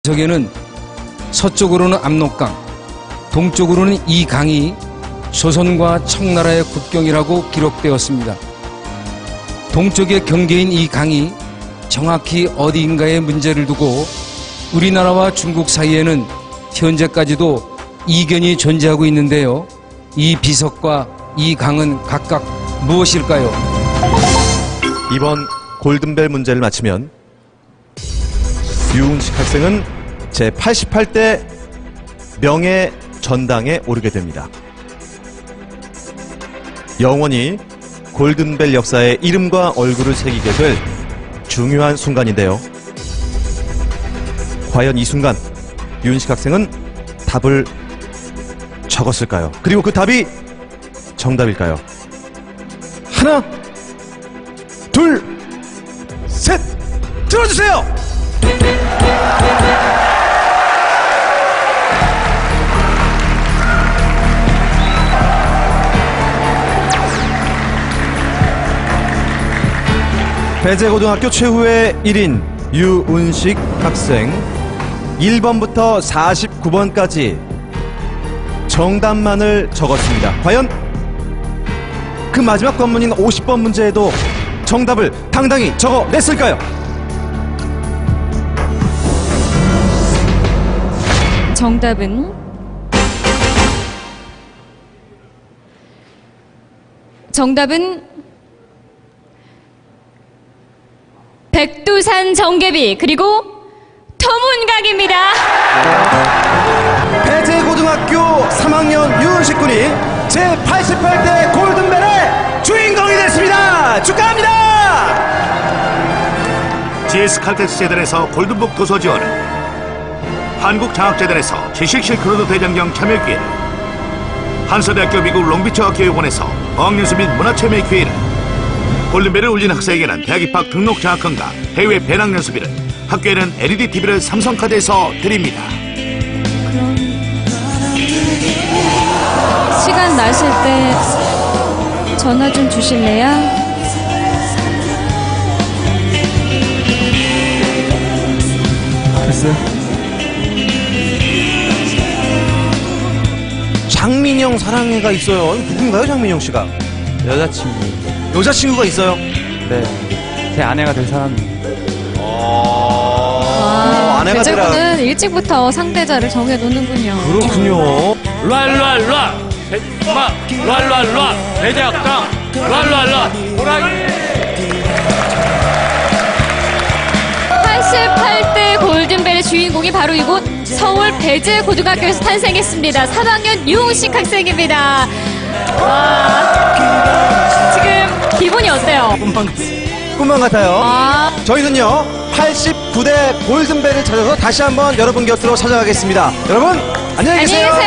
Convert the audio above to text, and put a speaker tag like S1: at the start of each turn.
S1: 석에는 서쪽으로는 압록강, 동쪽으로는 이 강이 조선과 청나라의 국경이라고 기록되었습니다. 동쪽의 경계인 이 강이 정확히 어디인가의 문제를 두고 우리나라와 중국 사이에는 현재까지도 이견이 존재하고 있는데요. 이 비석과 이 강은 각각 무엇일까요?
S2: 이번 골든벨 문제를 맞히면 유은식 학생은 제88대 명예전당에 오르게 됩니다. 영원히 골든벨 역사에 이름과 얼굴을 새기게 될 중요한 순간인데요. 과연 이 순간 유은식 학생은 답을 적었을까요? 그리고 그 답이 정답일까요? 하나, 둘, 셋! 들어주세요! 배재고등학교 최후의 1인 유은식 학생 1번부터 49번까지 정답만을 적었습니다. 과연 그 마지막 관문인 50번 문제에도 정답을 당당히 적어냈을까요?
S3: 정답은 백두산 정개비 그리고 토문각입니다.
S2: 배재고등학교 3학년 유은식 군이 제88대 골든벨의 주인공이 됐습니다. 축하합니다.
S4: GS 칼텍스 재단에서 골든북 도서 지원을, 한국장학재단에서 지식 실크로드 대장경 참여 기회를, 한서대학교 미국 롱비치어학교육원에서 어학연수 및 문화체험의 기회를, 골든벨을 울린 학생에게는 대학 입학 등록 장학금과 해외 배낭 연수비를, 학교에는 LED TV를 삼성카드에서 드립니다.
S3: 그럼 시간 나실 때 전화 좀 주실래요?
S2: 글쎄. 장민영 사랑해가 있어요. 누군가요, 장민영 씨가? 여자친구가 있어요?
S5: 네, 제 아내가 될 사람이에요.
S2: 아내가
S3: 배재고는 일찍부터 상대자를 정해놓는군요.
S2: 그렇군요.
S6: 랄랄라 랄랄라 배대학당 랄랄라 호랑이
S3: 88대 골든벨의 주인공이 바로 이곳 서울 배재고등학교에서 탄생했습니다. 3학년 유은식 학생입니다. 와, 지금 기분이 어때요?
S2: 꿈만 같아요.
S3: 아,
S2: 저희는요 89대 골든벨을 찾아서 다시 한번 여러분 곁으로 찾아가겠습니다. 여러분 안녕히 계세요.